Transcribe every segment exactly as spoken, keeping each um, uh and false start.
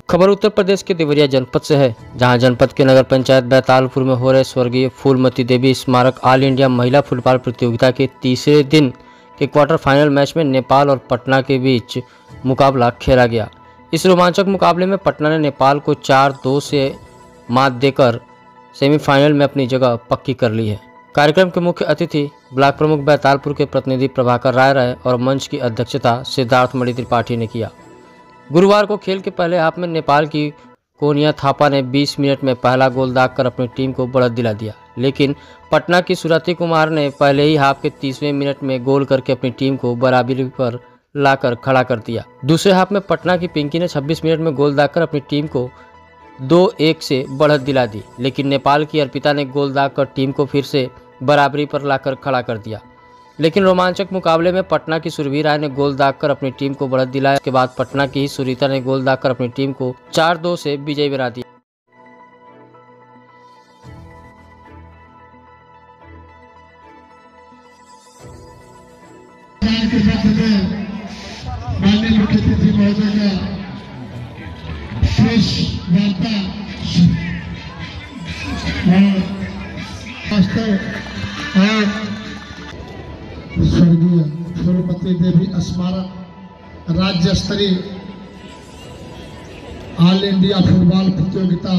खबर उत्तर प्रदेश के देवरिया जनपद से है, जहां जनपद के नगर पंचायत बैतालपुर में हो रहे स्वर्गीय फूलमती देवी स्मारक ऑल इंडिया महिला फुटबॉल प्रतियोगिता के तीसरे दिन के क्वार्टर फाइनल मैच में नेपाल और पटना के बीच मुकाबला खेला गया। इस रोमांचक मुकाबले में पटना ने नेपाल को चार दो से मात देकर सेमीफाइनल में अपनी जगह पक्की कर ली है। कार्यक्रम के मुख्य अतिथि ब्लॉक प्रमुख बैतालपुर के प्रतिनिधि प्रभाकर राय रहे और मंच की अध्यक्षता सिद्धार्थ मणि त्रिपाठी ने किया। गुरुवार को खेल के पहले हाफ में नेपाल की कोनिया थापा ने बीस मिनट में पहला गोल दागकर अपनी टीम को बढ़त दिला दिया, लेकिन पटना की सुरति कुमार ने पहले ही हाफ के तीसवें मिनट में गोल करके अपनी टीम को बराबरी पर लाकर खड़ा कर दिया। दूसरे हाफ में पटना की पिंकी ने छब्बीस मिनट में गोल दागकर अपनी टीम को दो एक से बढ़त दिला दी, लेकिन नेपाल की अर्पिता ने गोल दागकर टीम को फिर से बराबरी पर लाकर खड़ा कर दिया। लेकिन रोमांचक मुकाबले में पटना की सुरभि राय ने गोल दागकर अपनी टीम को बढ़त दिलाया। इसके बाद पटना की ही सुरीता ने गोल दागकर अपनी टीम को चार दो से विजयी बना दिया। स्वर्गीय फूलमती देवी स्मारक राज्य स्तरीय ऑल इंडिया फुटबॉल प्रतियोगिता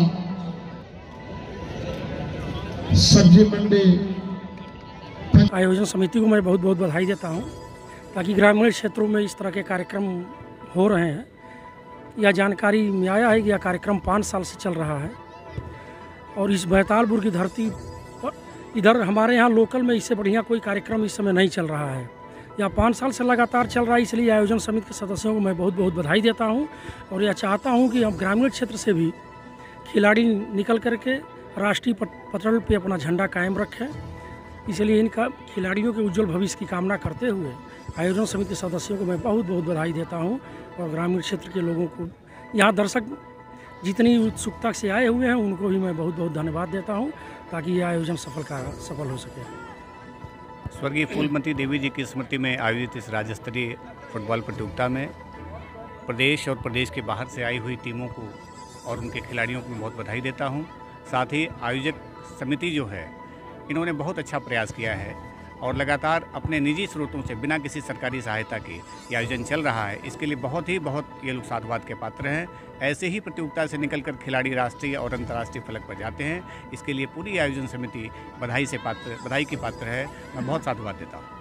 सब्जी मंडी आयोजन समिति को मैं बहुत बहुत बधाई देता हूं, ताकि ग्रामीण क्षेत्रों में इस तरह के कार्यक्रम हो रहे हैं। यह जानकारी में आया है कि यह कार्यक्रम पाँच साल से चल रहा है और इस बैतालपुर की धरती पर इधर हमारे यहाँ लोकल में इससे बढ़िया कोई कार्यक्रम इस समय नहीं चल रहा है। यह पाँच साल से लगातार चल रहा है, इसलिए आयोजन समिति के सदस्यों को मैं बहुत बहुत बधाई देता हूं और यह चाहता हूं कि हम ग्रामीण क्षेत्र से भी खिलाड़ी निकल करके राष्ट्रीय पटल पे अपना झंडा कायम रखें। इसलिए इनका खिलाड़ियों के उज्जवल भविष्य की कामना करते हुए आयोजन समिति सदस्यों को मैं बहुत बहुत बधाई देता हूँ और ग्रामीण क्षेत्र के लोगों को, यहाँ दर्शक जितनी उत्सुकता से आए हुए हैं उनको भी मैं बहुत बहुत धन्यवाद देता हूँ, ताकि यह आयोजन सफल का सफल हो सके। स्वर्गीय फूलमती देवी जी की स्मृति में आयोजित इस राज्य स्तरीय फुटबॉल प्रतियोगिता में प्रदेश और प्रदेश के बाहर से आई हुई टीमों को और उनके खिलाड़ियों को मैं बहुत बधाई देता हूं। साथ ही आयोजक समिति जो है, इन्होंने बहुत अच्छा प्रयास किया है और लगातार अपने निजी स्रोतों से बिना किसी सरकारी सहायता के ये आयोजन चल रहा है। इसके लिए बहुत ही बहुत ये लोग साधुवाद के पात्र हैं। ऐसे ही प्रतियोगिता से निकलकर खिलाड़ी राष्ट्रीय और अंतर्राष्ट्रीय फलक पर जाते हैं। इसके लिए पूरी आयोजन समिति बधाई से पात्र बधाई की पात्र है। मैं बहुत साधुवाद देता हूँ।